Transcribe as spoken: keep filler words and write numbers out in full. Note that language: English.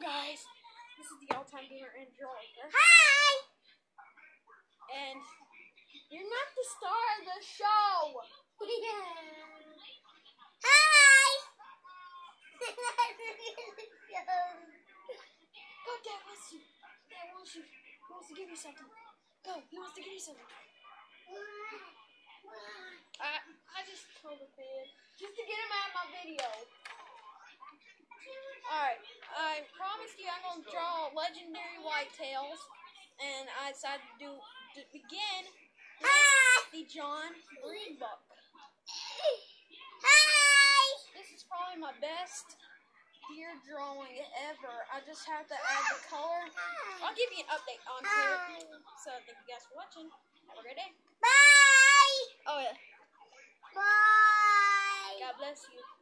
guys, this is the all-time gamer and drawing. Hi! And you're not the star of the show. Hi! Go, Dad wants you. Dad wants you. He wants to give you something. Go, he wants to give you something. I I just told the kid just to get him out of my video. Alright, I promised you I'm going to draw legendary whitetails, and I decided to do to begin with the John Breen book. Hi! This is probably my best deer drawing ever. I just have to add the color. I'll give you an update on it. So thank you guys for watching. Have a great day. Bye! Oh yeah. Bye! God bless you.